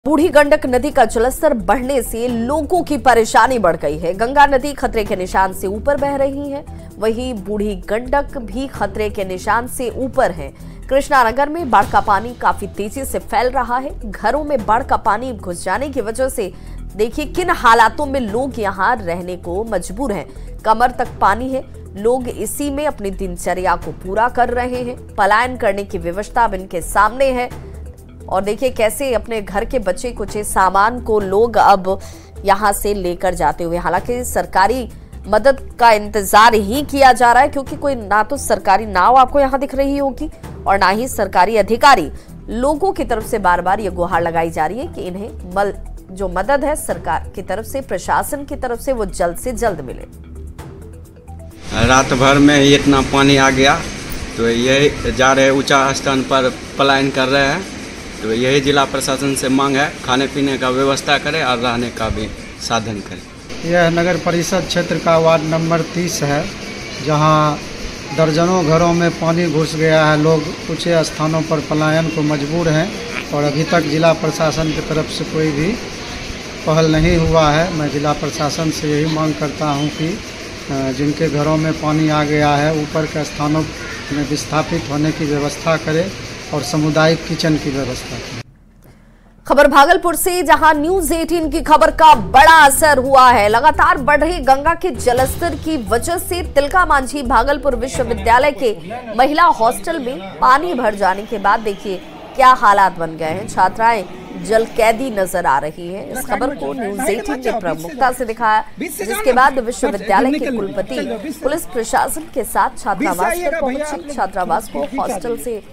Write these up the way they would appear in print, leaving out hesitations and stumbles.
बूढ़ी गंडक नदी का जलस्तर बढ़ने से लोगों की परेशानी बढ़ गई है। गंगा नदी खतरे के निशान से ऊपर बह रही है, वहीं बूढ़ी गंडक भी खतरे के निशान से ऊपर है। कृष्णा नगर में बाढ़ का पानी काफी तेजी से फैल रहा है। घरों में बाढ़ का पानी घुस जाने की वजह से देखिए किन हालातों में लोग यहाँ रहने को मजबूर हैं। कमर तक पानी है, लोग इसी में अपनी दिनचर्या को पूरा कर रहे हैं। पलायन करने की व्यवस्था अब इनके सामने है और देखिए कैसे अपने घर के बचे कुचे सामान को लोग अब यहां से लेकर जाते हुए, हालांकि सरकारी मदद का इंतजार ही किया जा रहा है क्योंकि कोई ना तो सरकारी नाव आपको यहां दिख रही होगी और ना ही सरकारी अधिकारी। लोगों की तरफ से बार बार ये गुहार लगाई जा रही है कि इन्हें जो मदद है सरकार की तरफ से, प्रशासन की तरफ से, वो जल्द से जल्द मिले। रात भर में इतना पानी आ गया तो ये जा रहे ऊंचा स्थान पर पलायन कर रहे हैं। तो यही जिला प्रशासन से मांग है, खाने पीने का व्यवस्था करें और रहने का भी साधन करें। यह नगर परिषद क्षेत्र का वार्ड नंबर 30 है, जहां दर्जनों घरों में पानी घुस गया है। लोग कुछ स्थानों पर पलायन को मजबूर हैं और अभी तक जिला प्रशासन की तरफ से कोई भी पहल नहीं हुआ है। मैं जिला प्रशासन से यही मांग करता हूं कि जिनके घरों में पानी आ गया है ऊपर के स्थानों में विस्थापित होने की व्यवस्था करें और सामुदायिक किचन की व्यवस्था करें। खबर भागलपुर से, जहां न्यूज 18 की खबर का बड़ा असर हुआ है। लगातार बढ़ रही गंगा के जलस्तर की वजह से तिलका मांझी भागलपुर विश्वविद्यालय के महिला हॉस्टल में पानी भर जाने के बाद देखिए क्या हालात बन गए हैं। छात्राएं जल कैदी नजर आ रही है। इस खबर को न्यूज 18 ने प्रमुखता से दिखाया, जिसके बाद विश्वविद्यालय के कुलपति पुलिस प्रशासन के साथ छात्रावास पर पहुंचे। छात्रावास को हॉस्टल से,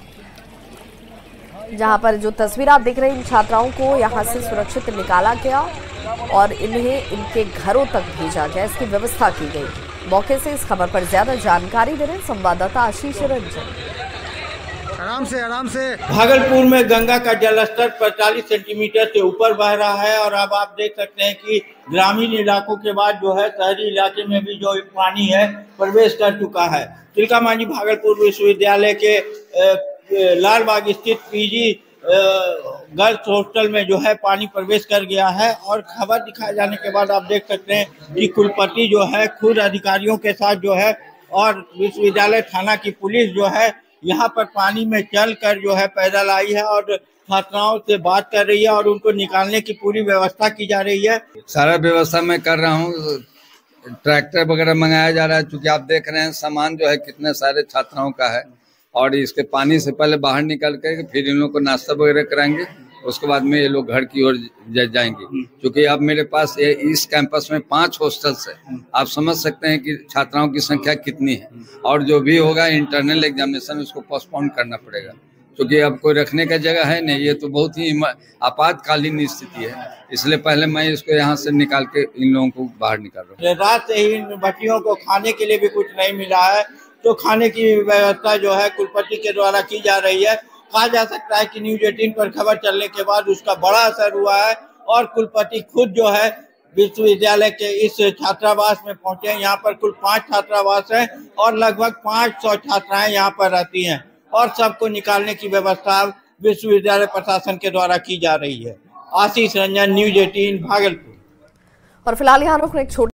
जहां पर जो तस्वीर आप देख रहे हैं, इन छात्राओं को यहां से सुरक्षित निकाला गया और इन्हें इनके घरों तक भेजा गया, इसकी व्यवस्था की गई। मौके से इस खबर पर ज्यादा जानकारी दे रहे हैं संवाददाता आशीष रंजन। आराम से भागलपुर में गंगा का जलस्तर 45 सेंटीमीटर से ऊपर बह रहा है और अब आप देख सकते हैं कि ग्रामीण इलाकों के बाद जो है शहरी इलाके में भी जो पानी है प्रवेश कर चुका है। तिलका मांझी भागलपुर विश्वविद्यालय के लाल बाग स्थित पीजी गर्ल्स हॉस्टल में जो है पानी प्रवेश कर गया है और खबर दिखाए जाने के बाद आप देख सकते हैं कि कुलपति जो है खुद अधिकारियों के साथ जो है और विश्वविद्यालय थाना की पुलिस जो है यहाँ पर पानी में चल कर जो है पैदल आई है और छात्राओं से बात कर रही है और उनको निकालने की पूरी व्यवस्था की जा रही है। सारा व्यवस्था मैं कर रहा हूँ, ट्रैक्टर वगैरह मंगाया जा रहा है। क्योंकि आप देख रहे हैं सामान जो है कितने सारे छात्राओं का है और इसके पानी से पहले बाहर निकल कर फिर इन लोगों को नाश्ता वगैरह कराएंगे, उसके बाद में ये लोग घर की ओर जाएंगे। क्योंकि अब मेरे पास इस कैंपस में 5 हॉस्टल्स है, आप समझ सकते हैं कि छात्राओं की संख्या कितनी है और जो भी होगा इंटरनल एग्जामिनेशन उसको पोस्टपोन करना पड़ेगा क्योंकि अब कोई रखने का जगह है नहीं। ये तो बहुत ही आपातकालीन स्थिति है, इसलिए पहले मैं इसको यहाँ से निकाल के इन लोगों को बाहर निकाल रहा हूँ। रात से ही इन बच्चियों को खाने के लिए भी कुछ नहीं मिला है, तो खाने की व्यवस्था जो है कुलपति के द्वारा की जा रही है। कहा जा सकता है कि न्यूज 18 पर खबर चलने के बाद उसका बड़ा असर हुआ है और कुलपति खुद जो है विश्वविद्यालय के इस छात्रावास में पहुंचे। यहाँ पर कुल 5 छात्रावास हैं और लगभग 500 छात्राएं यहाँ पर रहती हैं और सबको निकालने की व्यवस्था विश्वविद्यालय प्रशासन के द्वारा की जा रही है। आशीष रंजन, न्यूज 18 भागलपुर। और फिलहाल यहाँ रुक एक छोटे